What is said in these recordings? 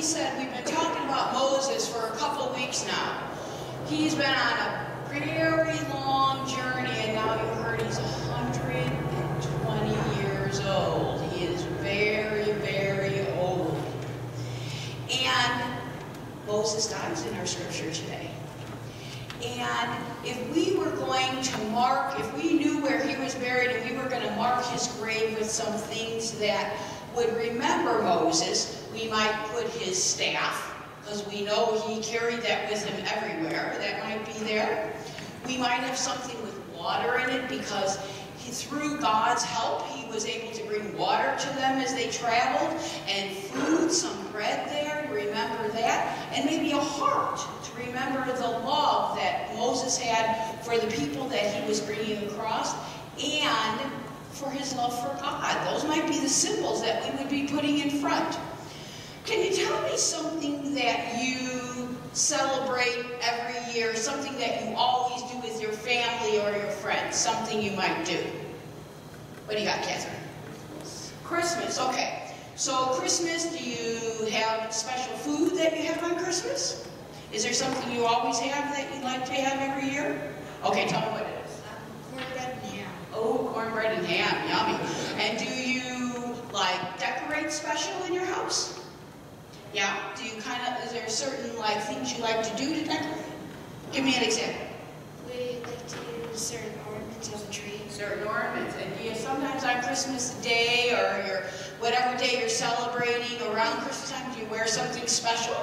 Lee said, we've been talking about Moses for a couple weeks now. He's been on a very long journey, and now you heard he's 120 years old. He is very, very old. And Moses dies in our scripture today. And if we were going to mark, if we knew where he was buried and we were going to mark his grave with some things that would remember Moses, we might put his staff, because we know he carried that with him everywhere. That might be there. We might have something with water in it, because through God's help, he was able to bring water to them as they traveled, and food, some bread there to remember that, and maybe a heart to remember the love that Moses had for the people that he was bringing across, and for his love for God. Those might be the symbols that we would be putting in front. Can you tell me something that you celebrate every year, something that you always do with your family or your friends, something you might do? What do you got, Catherine? Christmas, okay. So Christmas, do you have special food that you have on Christmas? Is there something you always have that you like to have every year? Okay, tell me what it is. Cornbread and ham. Oh, cornbread and ham, yummy. And do you, like, decorate special in your house? Yeah? Do you is there certain, like, things you like to do to decorate? Give me an example. We like to use certain ornaments on the tree. Certain ornaments. And do you sometimes on Christmas Day or whatever day you're celebrating around Christmas time, do you wear something special?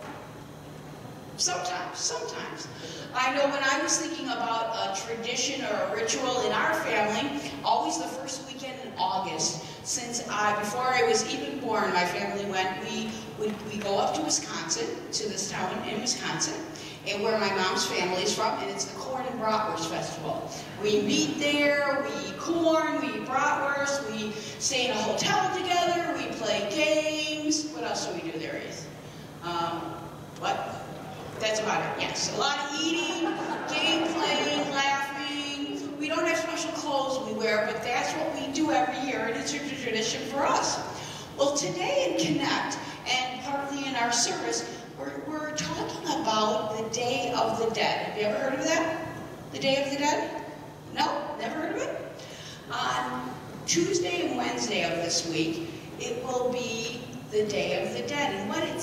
Sometimes. I know when I was thinking about a tradition or a ritual in our family, always the first weekend in August, since before I was even born, my family went, we go up to Wisconsin, to this town in Wisconsin, and where my mom's family is from, and it's the Corn and Bratwurst Festival. We meet there, we eat corn, we eat bratwurst, we stay in a hotel together, we play games. What else do we do there, Edith? What? That's about it, yes. A lot of eating, game playing, laughing. We don't have special clothes we wear, but that's what we do every year, and it's a tradition for us. Well, today in Connect, and partly in our service, we're talking about the Day of the Dead. Have you ever heard of that? The Day of the Dead? No? Never heard of it? On Tuesday and Wednesday of this week, it will be the Day of the Dead. And what it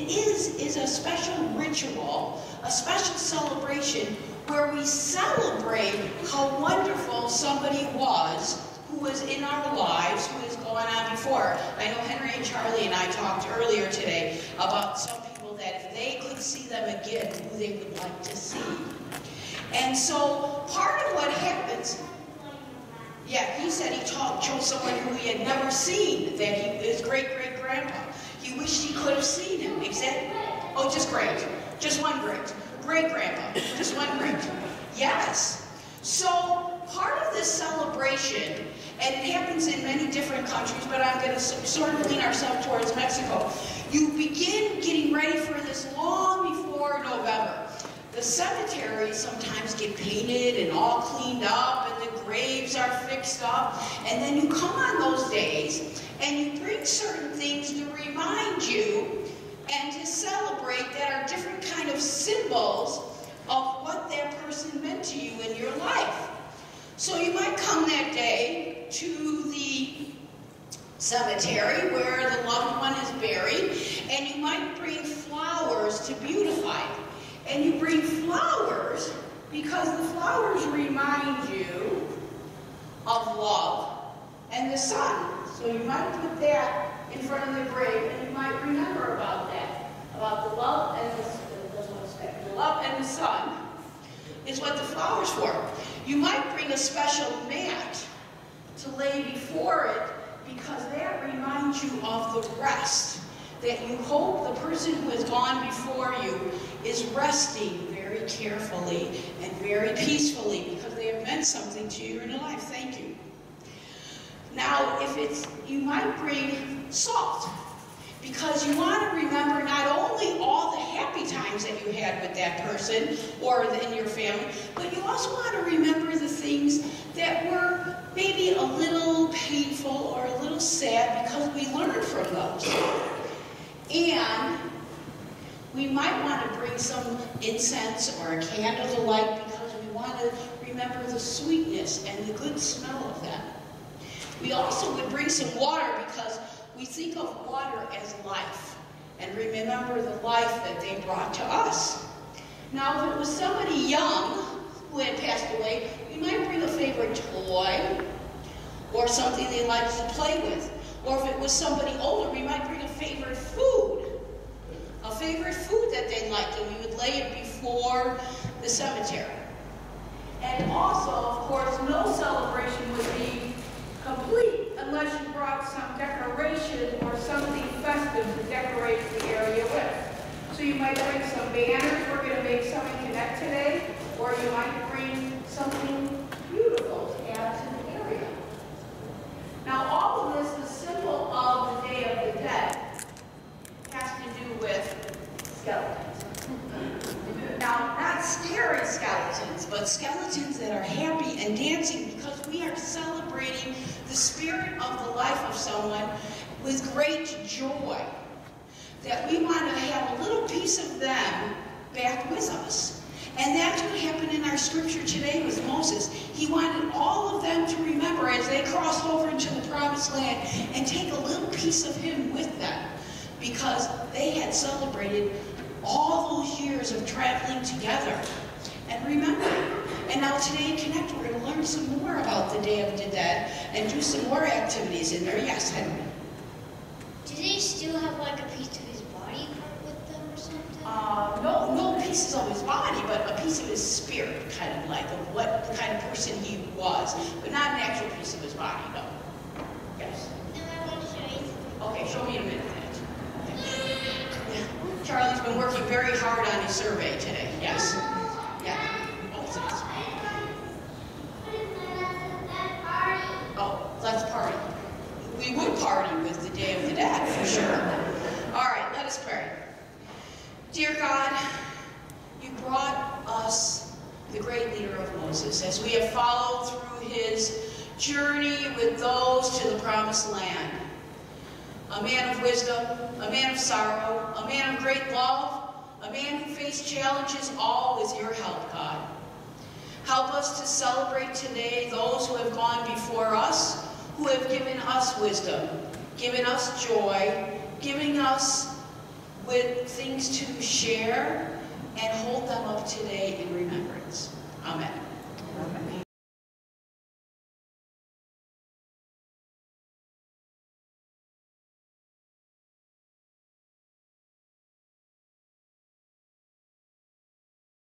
is a special ritual, a special celebration where we celebrate how wonderful somebody was who was in our lives, who is going on before. I know Henry and Charlie and I talked earlier today about some people that if they could see them again, who they would like to see. And so part of what happens, yeah, he said he chose someone who he had never seen, that his great-great-grandpa. He wished he could have seen him. Exactly. Oh, just great. Just one great. Great-grandpa. Just one great. Yes. So part of this celebration, and it happens in many different countries, but I'm going to sort of lean ourselves towards Mexico. You begin getting ready for this long before November. The cemeteries sometimes get painted and all cleaned up, and the graves are fixed up, and then you come on those days and you bring certain things to remind you and to celebrate that are different kind of symbols of what that person meant to you in your life. So you might come that day to the cemetery where the loved one is buried, and you might bring flowers to beautify it. And you bring flowers because the flowers remind you of love and the sun. So you might put that in front of the grave, and you might remember about that, about the love and the love and the sun is what the flowers for. You might bring a special mat to lay before it because that reminds you of the rest that you hope the person who has gone before you is resting very carefully and very peacefully because they have meant something to you in your life. Thank you. Now, you might bring salt because you want to remember not only all the happy times that you had with that person or in your family, but you also want to remember the things that were maybe a little painful or a little sad because we learned from those. And We might want to bring some incense or a candle to light because we want to remember the sweetness and the good smell of them. We also would bring some water because we think of water as life and remember the life that they brought to us. Now, if it was somebody young who had passed away, we might bring a favorite toy or something they liked to play with. Or if it was somebody older, we might bring a favorite food that they liked, and we would lay it before the cemetery. And also, of course, no celebration would be complete unless you brought some decoration or something festive to decorate the area with. So you might bring some banners. We're going to make some in Connect today, or you might bring something beautiful to add to the area. Now, all of this, the symbol of the Day of the Dead, has to do with skeletons. Now, not scary skeletons, but skeletons that are happy and dancing because we are celebrating the spirit of the life of someone with great joy. That we want to have a little piece of them back with us. And that's what happened in our scripture today with Moses. He wanted all of them to remember as they crossed over into the promised land and take a little piece of him with them because they had celebrated all those years of traveling together. And remember, and now today in Connect, we're going to learn some more about the Day of the Dead and do some more activities in there. Yes, Henry? Do they still have like a piece of his body part with them or something? No pieces of his body, but a piece of his spirit, kind of like of what the kind of person he was, but not an actual piece of his body, no. Yes? No, I want to show you something. Okay, show me in a minute. Yeah. Charlie's been working very hard on his survey today. Yes? Yeah. Oh, let's party. We would party with the Day of the Dead, for sure. All right, let us pray. Dear God, you brought us the great leader of Moses as we have followed through his journey with those to the promised land. A man of wisdom, a man of sorrow, a man of great love, a man who faced challenges all with your help, God. Help us to celebrate today those who have gone before us, who have given us wisdom, given us joy, giving us with things to share, and hold them up today in